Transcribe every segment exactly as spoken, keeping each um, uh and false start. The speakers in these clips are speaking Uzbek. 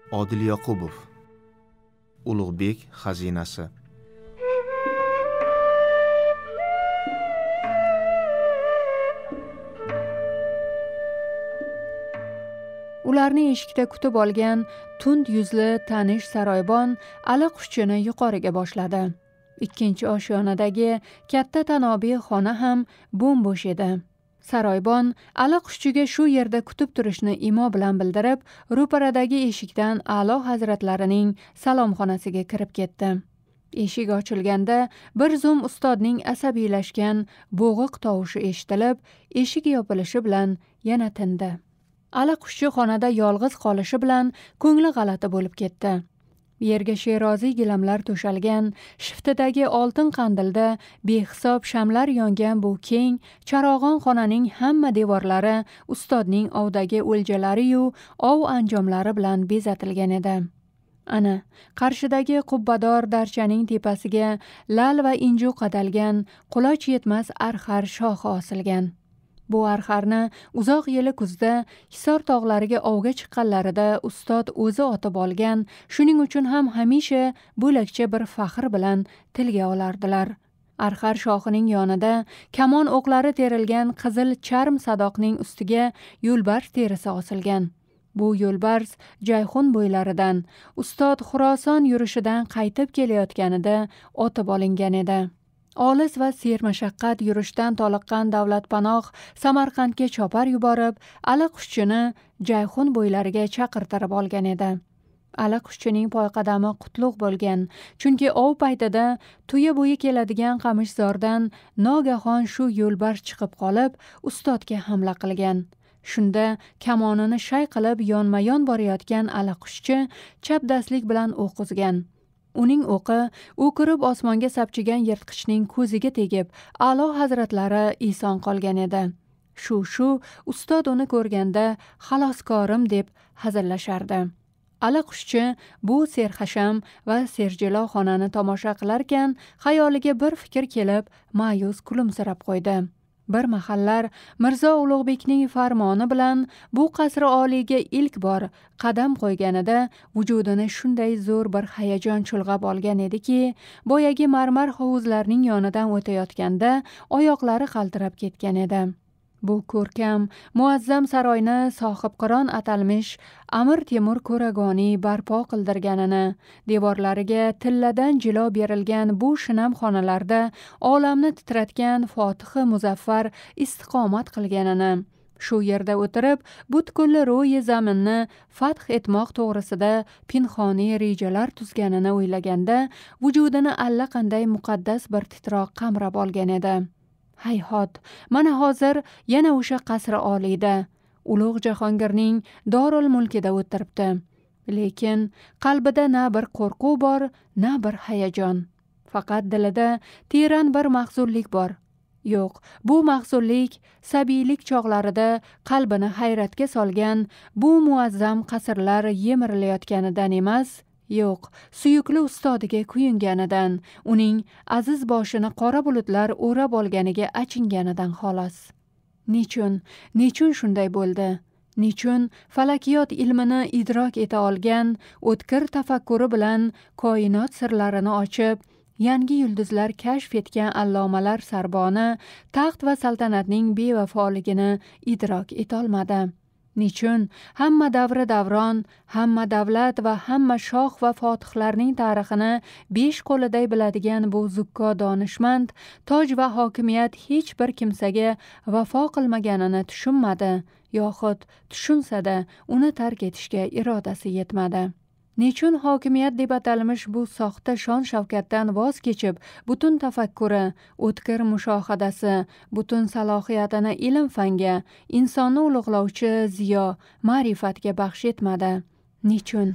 Odil Yoqubov. Ulug'bek xazinasi. Ularni eshikda kutib olgan tund yuzli tanish saroybon allaquşchini yuqoriga boshladi. Ikkinchi oshxonadagi katta tanobiy xona ham bo'm-bo'sh edi. Saroybon allaquşchiga shu yerda kutib turishni imo bilan bildirib, ro'paradagi eshikdan A'lo hazratlarining salomxonasiga kirib ketdi. Eshik ochilganda bir zum ustodning asabiylashgan bo'g'iq tovushi eshitilib, eshik yopilishi bilan yana tindi. Allaquşchi xonada yolg'iz qolishi bilan ko'ngli g'alati bo'lib ketdi. Yerga sheroziy gilamlar to'shalgan, shiftidagi oltin qandilda behisob shamlar yongan bu keng, charog'on xonaning hamma devorlari ustodning ovdagi o'ljalari-yu ov anjomlari bilan bezatilgan edi. Ana, qarshidagi qubbador darchaning tepasiga lal va inju qadalgan, quloch yetmas arxar shoxi osilgan. Bu arxarni uzoq yili kuzda Hisor tog'lariga ovga chiqqanlarida ustod o'zi otib olgan, shuning uchun ham hamisha bo'lakcha bir faxr bilan tilga olardilar. Arxar shoxining yonida kamon o'qlari terilgan qizil charm sadoqning ustiga yo'lbars terisi osilgan. Bu yo'lbars Jayxun bo'ylaridan, ustod Xuroson yurishidan qaytib kelayotganida otib olingan edi. Olis va sermashaqqat yurishdan toliqqan davlatpanoh Samarqandga chopar yuborib, allaquşchini Jayxun bo'ylariga chaqirtirib olgan edi. Allaquşchining poyqadami qutlug' bo'lgan, chunki ov paytida tuya bo'yi keladigan qamishzordan nogahon shu yo'lbars chiqib qolib, ustodga hamla qilgan. Shunda kamonini shay qilib yonma-yon borayotgan allaquşchi chapdastlik bilan o'q uzgan. Uning o'qi o'kirib osmonga sapchigan yirtqichning ko'ziga tegib, A'lo hazratlari eson qolgan edi. Shu-shu ustod uni ko'rganda xaloskorim deb hazillashardi. Allaquşchi bu serxasham va serjilo xonani tomosha qilarkan, xayoliga bir fikr kelib, ma'yus kulimsirab qo'ydi. Bir mahallar Mirzo Ulug'bekning farmoni bilan bu qasri oliyga ilk bor qadam qo'yganida vujudini shunday zo'r bir hayajon chulg'ab olgan ediki, boyagi marmar hovuzlarning yonidan o'tayotganda oyoqlari qaltirab ketgan edi. Bu ko'rkam, muazzam saroyni sohibqiron atalmish Amir Temur Ko'ragoni barpo qildirganini, devorlariga tilladan jilo berilgan bu shinam xonalarda olamni titratgan Fotihi Muzaffar istiqomat qilganini, shu yerda o'tirib butkul ro'yi zaminni fath etmoq to'g'risida pinhoniy rejalar tuzganini o'ylaganda vujudini allaqanday muqaddas bir titroq qamrab olgan edi. Hayhot, mana hozir yana o'sha qasri oliyda, ulug' Jahongirning Dorul mulkida o'tiribdi. Lekin qalbida na bir qo'rquv bor, na bir hayajon. Faqat dilida teran bir mahzunlik bor. Yo'q, bu mahzunlik sabiylik chog'larida qalbini hayratga solgan bu muazzam qasrlar yemirilayotganidan emas, yo'q, suyukli ustodiga kuyunganidan, uning aziz boshini qora bulutlar o'rab olganiga achinganidan xolos. Nechun, nechun shunday bo'ldi? Nechun falakiyot ilmini idrok eta olgan, o'tkir tafakkuri bilan koinot sirlarini ochib, yangi yulduzlar kashf etgan allomalar sarboni taxt va saltanatning bevafoligini idrok etolmadi? Nechun hamma davri davron, hamma davlat va hamma shoh va fotihlarning tarixini besh qo'liday biladigan bu zukko donishmand toj va hokimiyat hech bir kimsaga vafo qilmaganini tushunmadi, yoxud tushunsa-da uni tark etishga irodasi yetmadi. Nechun hokimiyat deb atalmish bu soxta shon shavkatdan voz kechib, butun tafakkuri, o'tkir mushohadasi, butun salohiyatini ilm fanga, insonni ulug'lovchi ziyo, ma'rifatga baxsh etmadi? Nechun?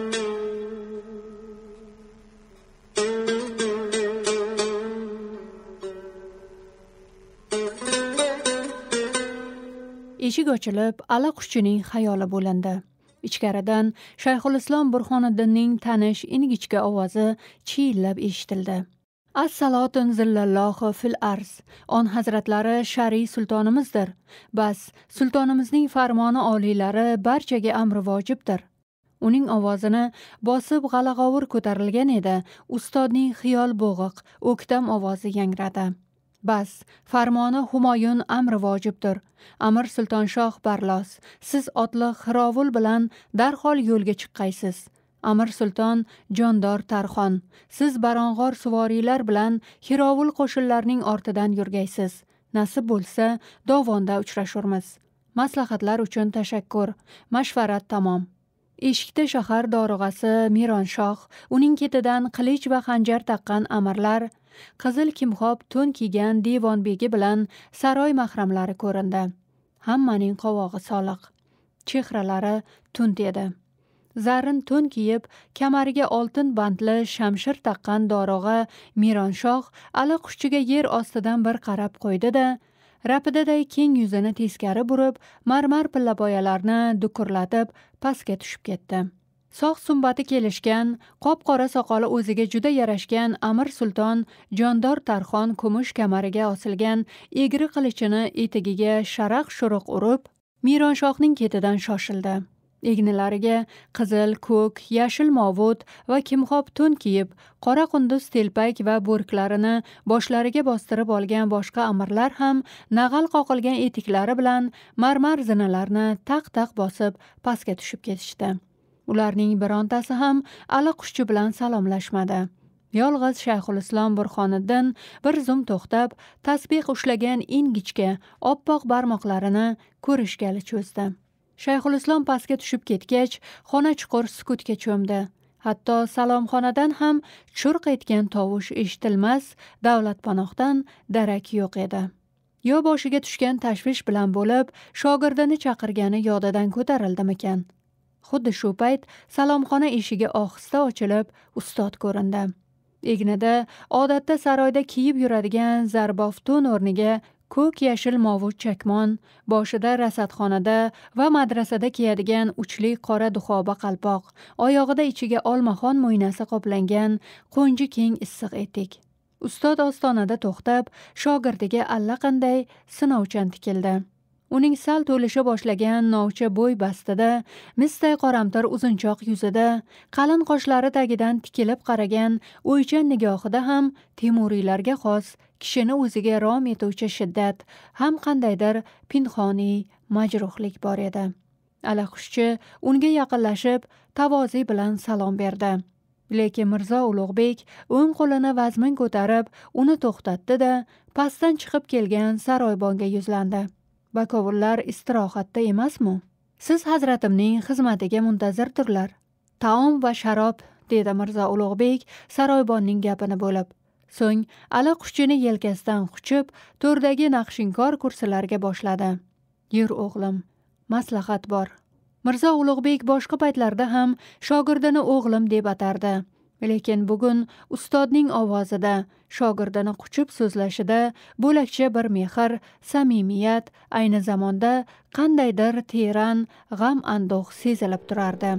Eshik ochilib, allaquşchining xayoli bo'lindi. Ichkaridan Shayxul Islom Burxoniddinning tanish ingichka ovozi chiyillab eshitildi. As-salotun zillallohu fil arz. On hazratlari shariy sultonimizdir. Bas, sultonimizning farmoni oliylari barchaga amri vojibdir. Uning ovozini bosib g'ala-g'ovur ko'tarilgan edi. Ustodning xiyol bo'g'iq, o'ktam ovozi yangradi. Bas, farmoni Humoyun amri vojibdir. Amir Sultonshoh Barlos, siz otliq Hirovul bilan darhol yo'lga chiqqaysiz. Amir Sulton Jondor Tarxon, siz barong'or suvoriylar bilan Hirovul qo'shinlarining ortidan yurgaysiz. Nasib bo'lsa, dovonda uchrashurmiz. Maslahatlar uchun tashakkur. Mashvarat tamom. Eshikda shahar dorug'asi Mironshoh, uning ketidan qilich va xanjar taqqan amirlar, qizil kimxob to'n kiygan devonbegi bilan saroy mahramlari ko'rindi. Hammaning qovog'i soliq. Chehralari tund edi. Zarin to'n kiyib, kamariga oltin bandli shamshir taqqan dorug'a Mironshoh allaqushiga yer ostidan bir qarab qo'ydi-da, rapidaday keng yuzini teskari burib, marmar pillapoyalarni dukurlatib pastga tushib ketdi. Sog' sumbati kelishgan, qop-qora soqoli o'ziga juda yarashgan Amir Sulton Jondor Tarxon kumush kamariga osilgan egri qilichini etigiga sharaq-shuruq urib, Mironshohning ketidan shoshildi. Egnilariga qizil, ko'k, yashil movut va kimxob to'n kiyib, qora qunduz telpak va bo'rklarini boshlariga bostirib olgan boshqa amirlar ham nag'al qoqilgan etiklari bilan marmar zinalarni taq-taq bosib pastga tushib ketishdi. Ularning birontasi ham allaquschi bilan salomlashmadi. Yolg'iz Shayxul Islom Burxoniddin bir zum to'xtab, tasbih ushlagan ingichka, oppoq barmoqlarini ko'rishgali cho'zdi. Shayxul Islom pastga tushib ketgach, xona chuqur sukutga cho'mdi. Hatto salomxonadan ham churq etgan tovush eshitilmas, davlatpanohdan darak yo'q edi. Yo boshiga tushgan tashvish bilan bo'lib, shogirdini chaqirgani yodidan ko'tarildimikan? Xuddi shu payt salomxona eshigi ohista ochilib, ustod ko'rindi. Egnida odatda saroyda kiyib yuradigan zarbof to'n o'rniga ko'k yashil movut chakmon, boshida rasadxonada va madrasada kiyadigan uchli qora duxoba qalpoq, oyog'ida ichiga olmaxon mo'ynasi qoplangan qo'nji keng issiq etik. Ustod ostonada to'xtab, shogirdiga allaqanday sinovchan tikildi. Uning sal to'lisha boshlagan novcha bo'y bastida, misday qoramtir uzunchoq yuzida, qalin qoshlari tagidan tikilib qaragan o'ychan nigohida ham temuriylarga xos kishini o'ziga rom etuvchi shiddat, ham qandaydir pinhoniy majruhlik bor edi. Allaquschi unga yaqinlashib, tavozi bilan salom berdi. Lekin Mirzo Ulug'bek o'ng qo'lini vazmin ko'tarib, uni to'xtatdi-da, pastdan chiqib kelgan saroybonga yuzlandi. Bakovullar istirohatda emasmi? Siz hazratimning xizmatiga muntazirdirlar. Taom va sharob, dedi Mirzo Ulug'bek saroybonning gapini bo'lib. So'ng allaquschini yelkasidan quchib, to'rdagi naqshinkor kursilarga boshladi. Yur o'g'lim, maslahat bor. Mirzo Ulug'bek boshqa paytlarda ham shogirdini o'g'lim deb atardi. Lekin bugun ustodning ovozida, shogirdini quchib so'zlashida bo'lakcha bir mehr, samimiyat, ayni zamonda qandaydir teran g'am anduh sezilib turardi.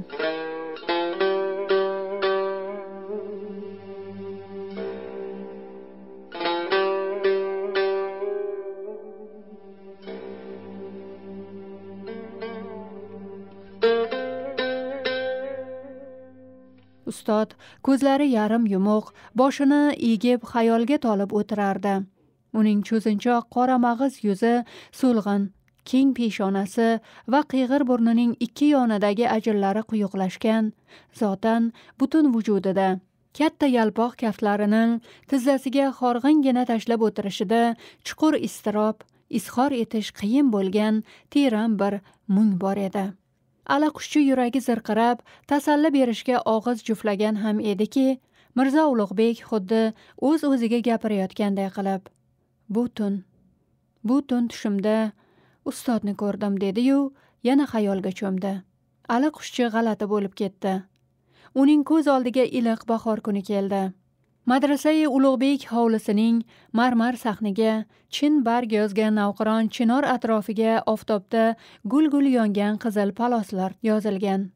Ustod ko'zlari yarim yumuq, boshini egib xayolga tolib o'tirardi. Uning cho'zinchoq qora mag'iz yuzi, so'lg'in, keng peshonasi va qiyg'ir burnining ikki yonidagi ajinlari quyuqlashgan, zotan butun vujudida katta yalpoq kaftlarini tizzasiga horg'ingina tashlab o'tirishida chuqur iztirob, izhor etish qiyin bo'lgan teran bir mung bor edi. Allaquschi yuragi zirqirab, tasalli berishga og'iz juflagan ham ediki, Mirzo Ulug'bek xuddi o'z-o'ziga gapirayotganday qilib, "Bu tun, bu tun tushimda ustodni ko'rdim", dedi-yu, yana xayolga cho'mdi. Allaquschi g'alati bo'lib ketdi. Uning ko'z oldiga iliq bahor kuni keldi. Madrasai Ulug'bek hovlisining marmar sahniga chin barg yozgan navqiron chinor atrofiga oftobda gul-gul yongan qizil paloslar yozilgan.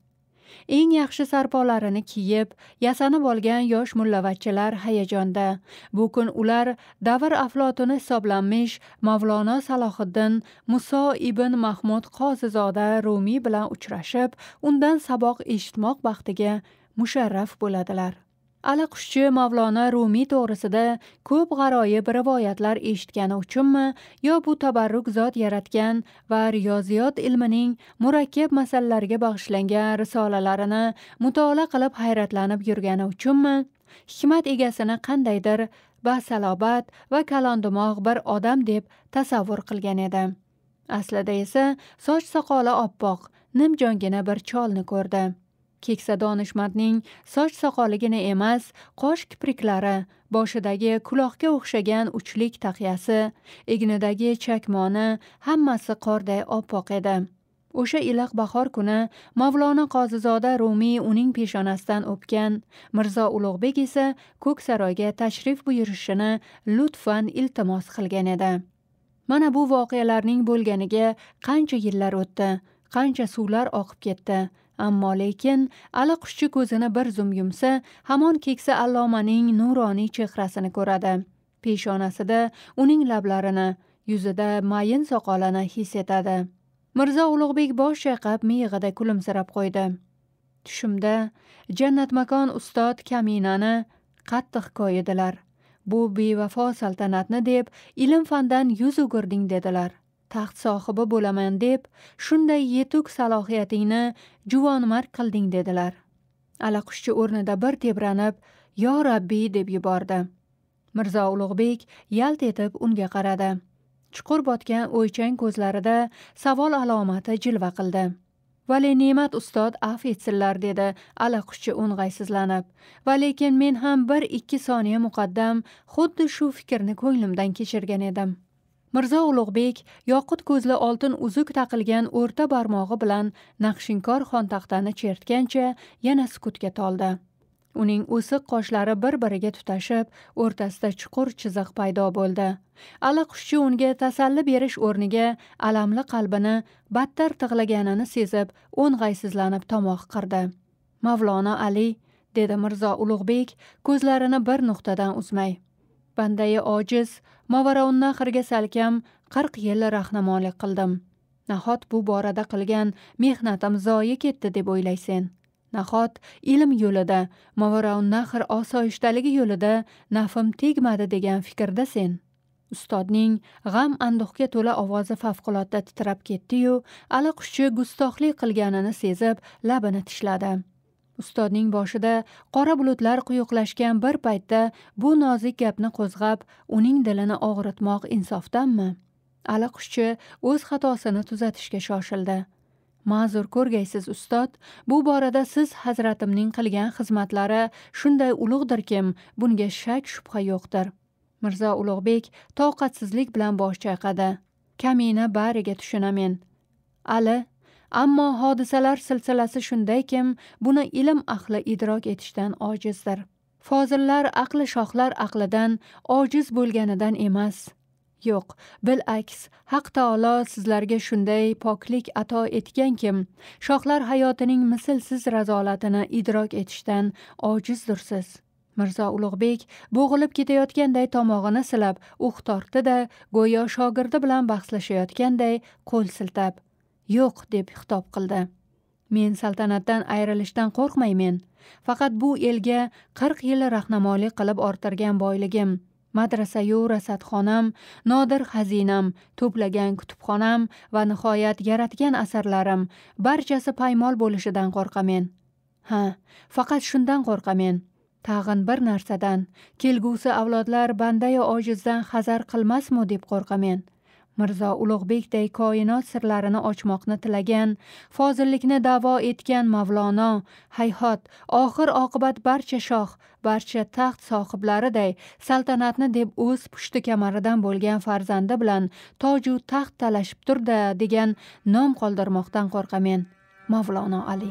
Eng yaxshi sarpolarini kiyib, yasanib olgan yosh mullavachchalar hayajonda. Bu kun ular davr aflotuni hisoblanmish Mavlono Salohiddin Muso ibn Mahmud Qozizoda Rumiy bilan uchrashib, undan saboq eshitmoq baxtiga musharraf bo'ladilar. Allaquşchi Mavlono Rumiy to'g'risida ko'p g'aroyib rivoyatlar eshitgani uchunmi, yo bu tabarruk zot yaratgan va riyoziyot ilmining murakkab masalalarga bag'ishlangan risolalarini mutolaa qilib hayratlanib yurgani uchunmi, hikmat egasini qandaydir basalobat va kalondimoq bir odam deb tasavvur qilgan edi. Aslida esa soch soqoli oppoq, nimjongina bir cholni ko'rdi. Keksa donishmandning soch soqoligina emas, qosh kipriklari, boshidagi quloqqa o'xshagan uchlik taqiyasi, egnidagi chakmoni hammasi qorday oppoq edi. O'sha iliq bahor kuni Mavlono Qozizoda Rumiy uning peshonasidan o'pgan, Mirzo Ulug'bek esa Ko'ksaroyga tashrif buyurishini lutfan iltimos qilgan edi. Mana bu voqealarning bo'lganiga qancha yillar o'tdi, qancha suvlar oqib ketdi. Ammo lekin Allaquşchi ko'zini bir zum yumsa, hamon keksa allomaning nuroniy chehrasini ko'radi. Peshonasida uning lablarini, yuzida mayin soqolini his etadi. Mirzo Ulug'bek bosh chayqab miyig'ida kulimsirab qo'ydi. Tushimda jannatmakon ustod Kaminani qattiq koyidilar. Bu bevafo saltanatni deb ilm fandan yuz o'girding dedilar. Taxt sohibi bo'laman deb shunday yetuk salohiyatingni juvonmarg qilding dedilar. Allaquşchi o'rnida bir tebranib, "Yo Rabbiy" deb yubordi. Mirzo Ulug'bek yalt etib unga qaradi. Chuqur botgan o'ychang ko'zlarida savol alomati jilva qildi. "Vali ne'mat ustod af etsinlar" dedi Allaquşchi o'ng'aysizlanib. "Va lekin men ham bir ikki soniya muqaddam xuddi shu fikrni ko'nglimdan kechirgan edim." Mirzo Ulug'bek yoqut ko'zli oltin uzuk taqilgan o'rta barmog'i bilan naqshinkor xontaxtani chertgancha yana sukutga toldi. Uning o'siq qoshlari bir-biriga tutashib, o'rtasida chuqur chiziq paydo bo'ldi. Allaquşchi unga tasalli berish o'rniga alamli qalbini battar tig'laganini sezib, o'ng'aysizlanib tomoq qirdi. "Mavlono Ali", dedi Mirzo Ulug'bek ko'zlarini bir nuqtadan uzmay. "Bandayi ojiz Mavaraunnahrga salkam qirq yil rahnamolik qildim. Nahot bu borada qilgan mehnatim zoyi ketdi deb o'ylaysen? Nahot ilm yo'lida, Mavaraunnahr osoyishtaligi yo'lida nafim tegmadi degan fikrda sen?" Ustodning g'am anduhga to'la ovozi favqulodda titrab ketdi-yu, Allaquşchi gustohlik qilganini sezib, labini tishladi. Ustodning boshida qora bulutlar quyuqlashgan bir paytda bu nozik gapni qo'zg'ab, uning dilini og'ritmoq insofdanmi? Allaquşchi o'z xatosini tuzatishga shoshildi. "Ma'zur ko'rgaysiz ustod, bu borada siz hazratimning qilgan xizmatlari shunday ulug'dirkim, bunga shak shubha yo'qdir." Mirzo Ulug'bek toqatsizlik bilan bosh chayqadi. "Kamina bariga tushunamen, Ali. Ammo hodisalar silsilasi shundaykim, buni ilm ahli idrok etishdan ojizdir. Fozillar aqli shohlar aqlidan ojiz bo'lganidan emas. Yo'q, bil'aks, Haq taolo sizlarga shunday poklik ato etgankim, shohlar hayotining mislsiz razolatini idrok etishdan ojizdirsiz." Mirzo Ulug'bek bo'g'ilib ketayotganday tomog'ini silab, uh tortdi-da, go'yo shogirdi bilan bahslashayotganday qo'l siltab, "Yo'q" deb xitob qildi. "Men saltanatdan ayrilishdan qo'rqmaymen. Faqat bu elga qirq yil rahnamolik qilib orttirgan boyligim, madrasayu rasadxonam, nodir xazinam, to'plagan kutubxonam va nihoyat yaratgan asarlarim barchasi paymol bo'lishidan qo'rqamen. Ha, faqat shundan qo'rqamen. Tag'in bir narsadan, kelgusi avlodlar bandayu ojizdan hazar qilmasmi deb qo'rqamen." Mirzo Ulug'bekday koinot sirlarini ochmoqni tilagan, fozillikni da'vo etgan Mavlono, hayhot, oxir oqibat barcha shoh, barcha taxt sohiblariday saltanatni deb o'z pushti kamaridan bo'lgan farzandi bilan toju taxt talashib turdi degan nom qoldirmoqdan qo'rqamen. Mavlono Ali.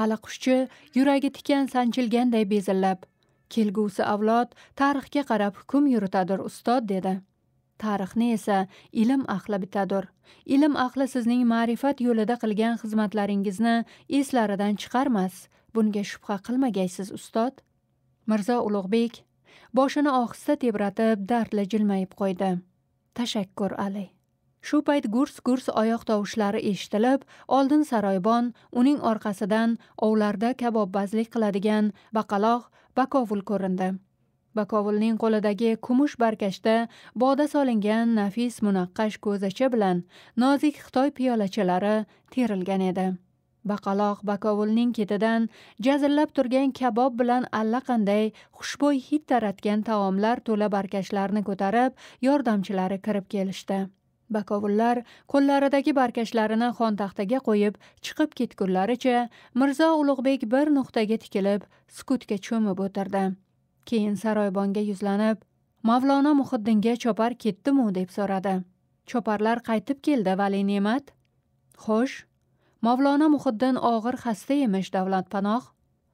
Allaquşchi yuragi tikan sanchilganday bezillab, kelgusi avlod tarixga qarab hukm yuritadir ustod dedi. Tarixni esa ilm ahli bitadir. Ilm ahli sizning ma'rifat yo'lida qilgan xizmatlaringizni eslaridan chiqarmas. Bunga shubha qilmagaysiz ustod. Mirzo Ulug'bek boshini ohista tebratib dardli jilmayib qo'ydi. Tashakkur Ali. Shu payt gurs-gurs oyoq tovushlari eshitilib, oldin saroybon, uning orqasidan ovlarda kabobbazlik qiladigan baqaloq Bakovul ko'rindi. Bakovulning qo'lidagi kumush barkashda boda solingan nafis munaqqash ko'zacha bilan nozik Xitoy piyolachalari terilgan edi. Baqaloq Bakovulning ketidan jazillab turgan kabob bilan allaqanday xushbo'y hid taratgan taomlar to'la barkashlarni ko'tarib, yordamchilari kirib kelishdi. Bakovullar qo'llaridagi barkashlarini xontaxtaga qo'yib chiqib ketgunlaricha Mirzo Ulug'bek bir nuqtaga tikilib sukutga cho'mib o'tirdi. Keyin saroybonga yuzlanib, Mavlono Muhiddinga chopar ketdimi deb so'radi. Choparlar qaytib keldi, Vali Ne'mat. Xo'sh, Mavlono Muhiddin og'ir xasta emish, Davlatpanoh.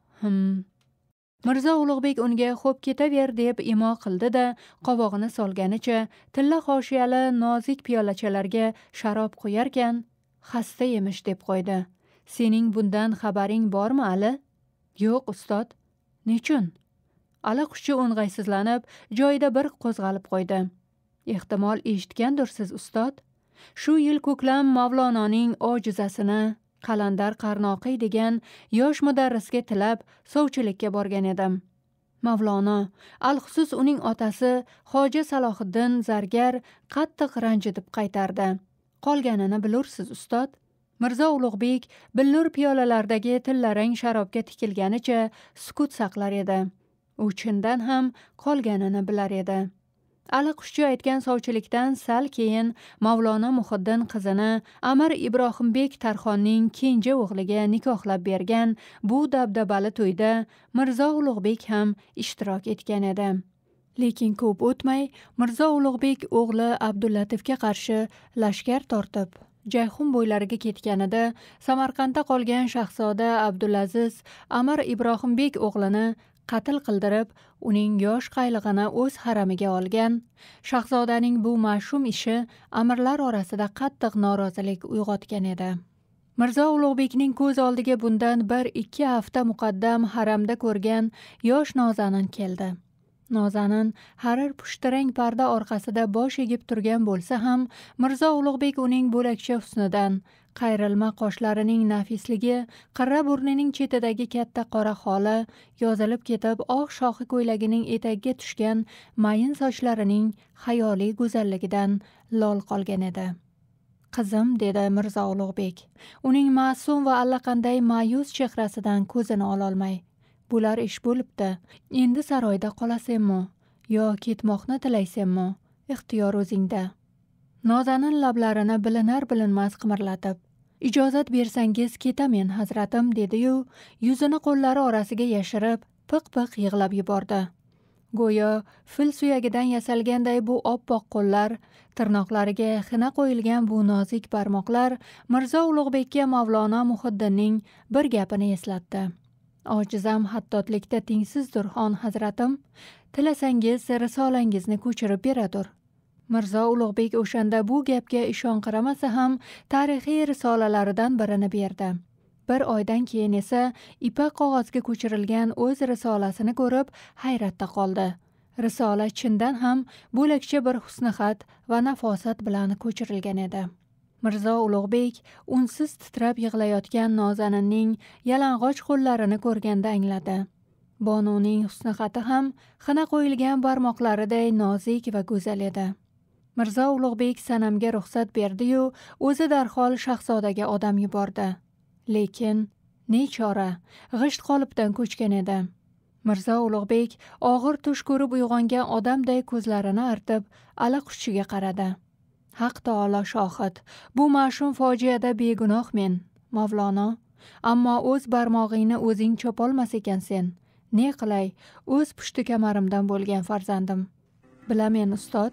Hm. Mirzo Ulug'bek unga xo'p ketaver deb imo qildi-da, qovog'ini solganicha tilla hoshiyali nozik piyolachalarga sharob qo'yarkan, xasta emish deb qo'ydi. Sening bundan xabaring bormi, Ali? Yo'q, ustod. Nechun? Allaquşchi o'ng'aysizlanib, joyida bir qo'zg'alib qo'ydi. Ehtimol eshitgandirsiz, ustod. Shu yil ko'klam Mavlononing ojizasini Qalandar Qarnoqiy degan yosh mudarrisga tilab sovchilikka borgan edim. Mavlono, alxusus uning otasi Hoji Salohiddin Zargar qattiq ranjitib qaytardi. Qolganini bilursiz, ustod. Mirzo Ulug'bek billur piyolalardagi tillarang sharobga tikilganicha sukut saqlar edi. U chindan ham qolganini bilar edi. Allaquşchi aytgan sovchilikdan sal keyin Mavlono Muhiddin qizini Amir Ibrohimbek Tarxonning kenja o'g'liga nikohlab bergan bu dabdabali to'yda Mirzo Ulug'bek ham ishtirok etgan edi. Lekin ko'p o'tmay Mirzo Ulug'bek o'g'li Abdullatifga qarshi lashkar tortib Jayxun bo'ylariga ketganida Samarqandda qolgan shahzoda Abdulaziz Amir Ibrohimbek o'g'lini qatl qildirib, uning yosh qaylig'ini o'z haramiga olgan. Shahzodaning bu mash'um ishi amirlar orasida qattiq norozilik uyg'otgan edi. Mirzo Ulug'bekning ko'z oldiga bundan bir ikki hafta muqaddam haramda ko'rgan yosh Nozanin keldi. Nozanin harir pushtirang parda orqasida bosh egib turgan bo'lsa ham, Mirzo Ulug'bek uning bo'lakcha husnidan, qayrilma qoshlarining nafisligi, qirra burnining chetidagi katta qora xoli, yozilib ketib oq shohi ko'ylagining etagiga tushgan mayin sochlarining xayoliy go'zalligidan lol qolgan edi. Qizim, dedi Mirzo Ulug'bek, uning ma'sum va allaqanday ma'yus chehrasidan ko'zini ololmay. Bular ish bo'libdi. Endi saroyda qolasanmi yo ketmoqni tilaysanmi? Ixtiyor o'zingda. Nozanin lablarini bilinar-bilinmas qimirlatib, ijozat bersangiz ketamen, hazratim, dedi-yu, yuzini qo'llari orasiga yashirib, piq-piq yig'lab yubordi. Go'yo fil suyagidan yasalganday bu oppoq qo'llar, tirnoqlariga xina qo'yilgan bu nozik barmoqlar Mirzo Ulug'bekka Mavlono Muhiddinning bir gapini eslatdi. Ojizam hattotlikda tengsizdir, xon hazratim. Tilasangiz risolangizni ko'chirib beradir. Mirzo Ulug'bek o'shanda bu gapga ishonqiramasa ham tarixiy risolalaridan birini berdi. Bir oydan keyin esa ipak qog'ozga ko'chirilgan o'z risolasini ko'rib hayratda qoldi. Risola chindan ham bo'lakcha bir husnixat va nafosat bilan ko'chirilgan edi. Mirzo Ulug'bek unsiz titrab yig'layotgan Nozaninning yalang'och qo'llarini ko'rganda angladi. Bonuning husnixati ham xina qo'yilgan barmoqlariday nozik va go'zal edi. Mirzo Ulug'bek sanamga ruxsat berdi-yu, o'zi darhol shahzodaga odam yubordi. Lekin nechora, g'isht qolipdan ko'chgan edi. Mirzo Ulug'bek og'ir tush ko'rib uyg'ongan odamday ko'zlarini artib, allaquşchiga qaradi. Haq taolo shohid, bu mash'um fojiada begunoh men, Mavlono, ammo o'z barmog'ingni o'zing chopolmas ekansen. Ne qilay, o'z pushti kamarimdan bo'lgan farzandim. Bilamen, ustod.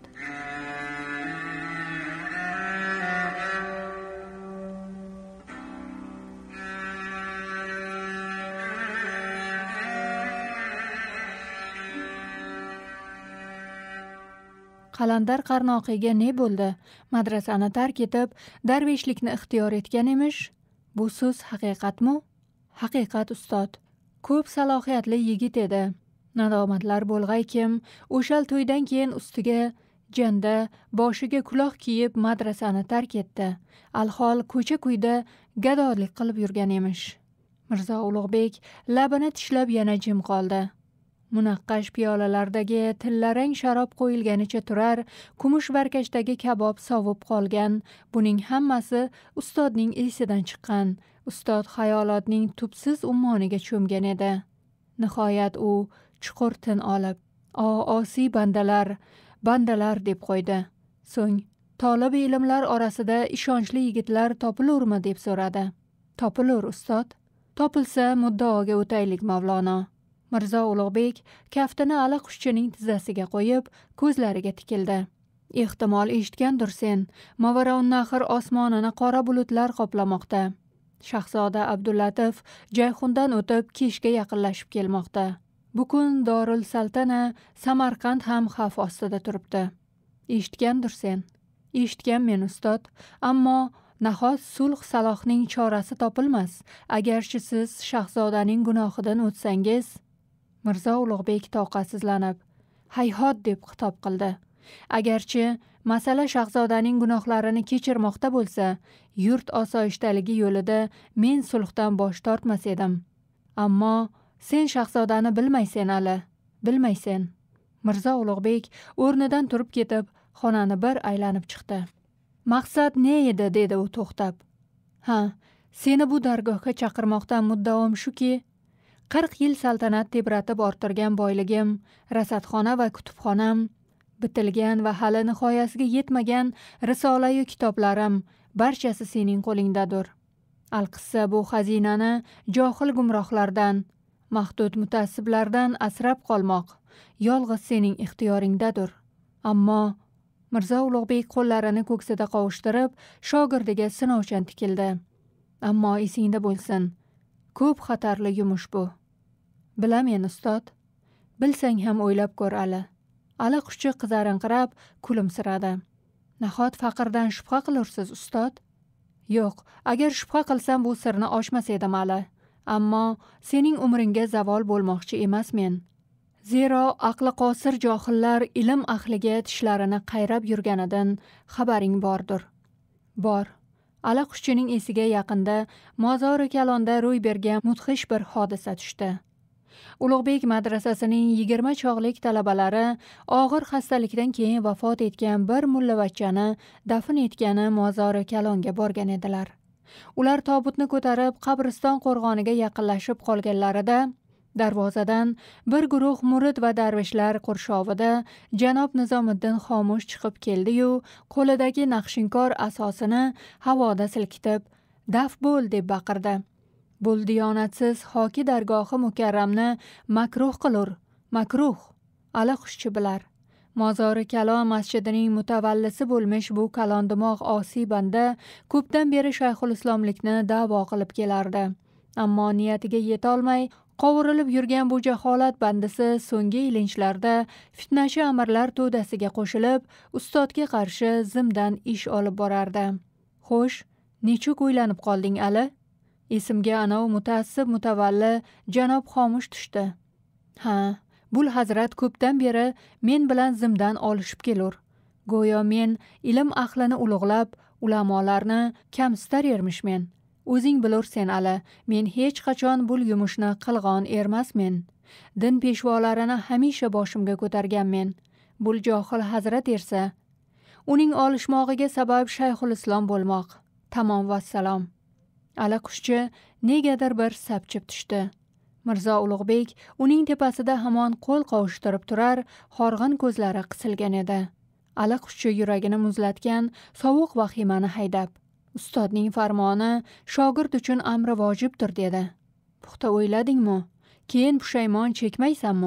Qalandar Qarnoqiyga ne bo'ldi? Madrasani tark etib, darveshlikni ixtiyor etgan emish. Bu so'z haqiqatmi? Haqiqat ustod. Ko'p salohiyatli yigit edi. Nadomatlar bo'lg'ay kim, o'shal to'ydan keyin ustiga janda, boshiga kuloq kiyib madrasani tark etdi. Alhol ko'cha-kuyda gadolik qilib yurgan emish. Mirzo Ulug'bek labini tishlab yana jim qoldi. Munaqqash piyolalardagi tillarang sharob qo'yilganicha turar, kumush barkashdagi kabob sovib qolgan. Buning hammasi ustodning esidan chiqqan. Ustod xayolotning tubsiz ummoniga cho'mgan edi. Nihoyat u chuqur tin olib, "O osiy bandalar, bandalar" deb qo'ydi. So'ng tolib ilmlar orasida ishonchli yigitlar topilurmi deb so'radi. "Topilur, ustod. Topilsa muddaoga o'taylik, Mavlono." Mirzo Ulug'bek kaftini allaqushining tizzasiga qo'yib, ko'zlariga tikildi. "Ehtimol eshitgandirsen, Mavaraunnahr osmonini qora bulutlar qoplamoqda. Shahzoda Abdullatif Jayxundan o'tib keshga yaqinlashib kelmoqda. Bukun Dorul Saltana Samarqand ham xavf ostida turibdi. Eshitgandirsen?" "Eshitganmen, ustod, ammo nahot sulh salohning chorasi topilmas, agarchi siz shahzodaning gunohidan o'tsangiz?" Mirzo Ulug'bek toqatsizlanib, "Hayhot" deb xitob qildi. "Agarchi masala shahzodaning gunohlarini kechirmoqda bo'lsa, yurt osoyishtaligi yo'lida men sulhdan bosh tortmas edim. Ammo sen shahzodani bilmaysan ali, bilmaysan." Mirzo Ulug'bek o'rnidan turib ketib, xonani bir aylanib chiqdi. "Maqsad ne edi?" dedi u to'xtab. "Ha, seni bu dargohga chaqirmoqdan muddaom shuki, qirq yil saltanat tebratib orttirgan boyligim, rasadxona va kutubxonam, bitilgan va hali nihoyasiga yetmagan risolayu kitoblarim barchasi sening qo'lingdadir. Alqissa bu xazinani johil gumrohlardan, mahdud mutaassiblardan asrab qolmoq yolg'iz sening ixtiyoringdadir." Ammo Mirzo Ulug'bek qo'llarini ko'ksida qovushtirib, shogirdiga sinovchan tikildi. "Ammo esingda bo'lsin, ko'p xatarli yumush bu." "Bilamen, ustod. Bilsang ham o'ylab ko'r ali." Allaquschi qizarinqirab kulimsiradi. "Nahot faqirdan shubha qilursiz, ustod?" "Yo'q, agar shubha qilsam bu sirni ochmas edim ali. Ammo sening umringga zavol bo'lmoqchi emasmen. Zero aqli qosir johillar ilm ahliga tishlarini qayrab yurganidan xabaring bordir." "Bor." Allaquschining esiga yaqinda Mozori Kalonda ro'y bergan mudhish bir hodisa tushdi. Ulug'bek madrasasining yigirma chog'lik talabalari og'ir xastalikdan keyin vafot etgan bir mullavachchani dafn etgani Mozori Kalonga borgan edilar. Ular tobutni ko'tarib qabriston qo'rg'oniga yaqinlashib qolganlarida darvozadan bir guruh murid va darvishlar qurshovida janob Nizomiddin xomush chiqib keldi-yu, qo'lidagi naqshinkor asosini havoda silkitib, "Daf bo'l" deb baqirdi. "Bul diyonatsiz hoki dargohi mukarramni makruh qilur, makruh." Allaquschi bilar. Mozori Kalon masjidining mutavallisi bo'lmish bu kalondimoq osiy banda ko'pdan beri Shayxul Islomlikni da'vo qilib kelardi. Ammo niyatiga yetolmay qovurilib yurgan bu jaholat bandisi so'nggi ilinjlarda fitnachi amirlar to'dasiga qo'shilib, ustodga qarshi zimdan ish olib borardi. "Xo'sh, nechuk o'ylanib qolding ali?" "Esimga anov mutaassib mutavalli janob xomush tushdi." "Ha, Bul hazrat ko'pdan beri men bilan zimdan olishib kelur. Go'yo men ilm ahlini ulug'lab, ulamolarni kamsitar ermishmen. O'zing bilursen ali, men hech qachon bul yumushni qilg'on ermasmen. Din peshvolarini hamisha boshimga ko'targanmen. Bul johil hazrat ersa, uning olishmog'iga sabab Shayxul Islom bo'lmoq. Tamom vassalom." Allaquschi negadir bir sapchib tushdi. Mirzo Ulug'bek uning tepasida hamon qo'l qovushtirib turar, horg'in ko'zlari qisilgan edi. Allaquschi yuragini muzlatgan sovuq vahimani haydab, "Ustodning farmoni shogird uchun amri vojibdir" dedi. "Puxta o'yladingmi? Keyin pushaymon chekmaysanmi?"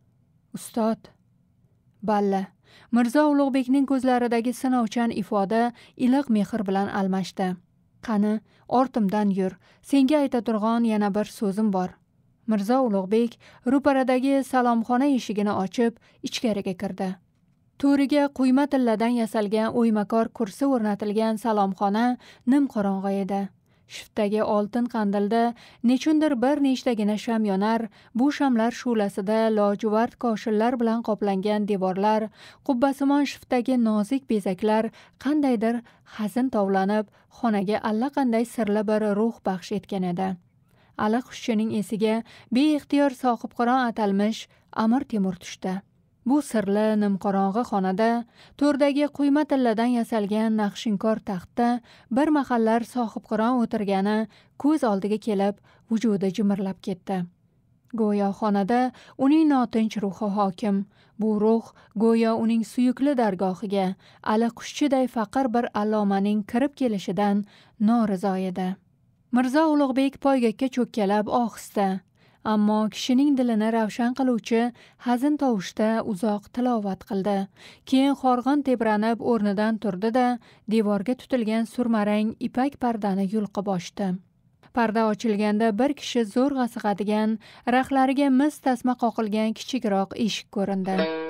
"Ustod." "Balla." Mirzo Ulug'bekning ko'zlaridagi sinovchan ifoda iliq mehr bilan almashdi. "Qani, ortimdan yur. Senga ayta turgan yana bir so'zim bor." Mirzo Ulug'bek ro'paradagi salomxona eshigini ochib ichkariga kirdi. To'riga quyma tilladan yasalgan o'ymakor kursi o'rnatilgan salomxona nimqorong'i edi. Shiftdagi oltin qandilda nechundir bir nechtagina sham yonar, bu shamlar shu'lasida lojuvard koshinlar bilan qoplangan devorlar, qubbasimon shiftdagi nozik bezaklar qandaydir hazin tovlanib, xonaga allaqanday sirli bir ruh baxsh etgan edi. Ali Xushchining esiga beixtiyor sohibqiron atalmish Amir Temur tushdi. Bu sirli nimqorong'i xonada to'rdagi quyma tilladan yasalgan naqshinkor taxtda bir mahallar sohibqiron o'tirgani ko'z oldiga kelib, vujudi jimirlab ketdi. Go'yo xonada uning notinch ruhi hokim. Bu ruh go'yo uning suyukli dargohiga Ali Qushchiday faqir bir allomaning kirib kelishidan norizo edi. Mirzo Ulug'bek poygakka cho'kkalab ohista, ammo kishining dilini ravshan qiluvchi hazin tovushda uzoq tilovat qildi. Keyin horg'in tebranib o'rnidan turdi-da, devorga tutilgan surmarang ipak pardani yulqib ochdi. Parda ochilganda bir kishi zo'rg'a sig'adigan, raxlariga mis tasma qoqilgan kichikroq eshik ko'rindi.